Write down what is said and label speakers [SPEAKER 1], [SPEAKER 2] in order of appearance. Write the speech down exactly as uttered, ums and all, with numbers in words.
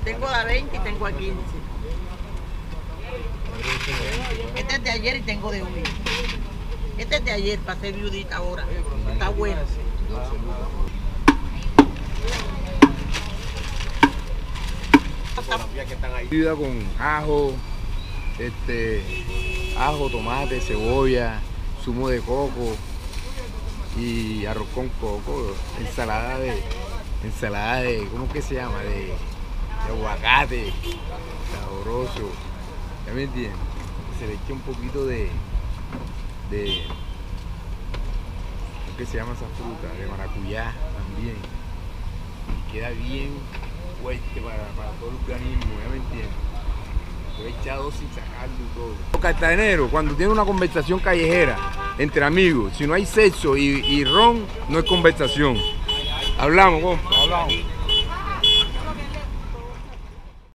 [SPEAKER 1] Tengo a veinte y tengo a quince. Este es de ayer y tengo de hoy. Este es de ayer, para ser viudita ahora. Está bueno.
[SPEAKER 2] Con ajo, este, ajo, tomate, cebolla, zumo de coco y arroz con coco, ensalada de, ensalada de, ¿cómo es que se llama? De, de aguacate, sabroso, ¿ya me entiendes? Se le echa un poquito de, de, ¿cómo que se llama esa fruta? De maracuyá también, y queda bien fuerte para, para todo el organismo, ¿ya me entiendes? Lo he echado sin sacarlo y todo. Los cartageneros, cuando tienen una conversación callejera entre amigos, si no hay sexo y, y ron, no es conversación. Hablamos, compa.
[SPEAKER 3] Hablamos.